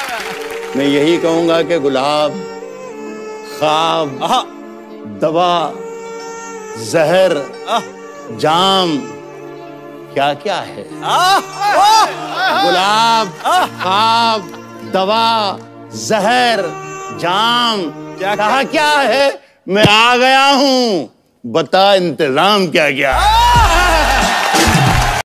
मैं यही कहूंगा कि गुलाब, ख्वाब, दवा, जहर, जाम क्या क्या है? गुलाब, ख्वाब, दवा, जहर, जाम क्या क्या है? मैं आ गया हूं, बता इंतजाम क्या क्या है?